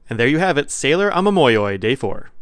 And there you have it, Sailor Amamoyoi, Day 4.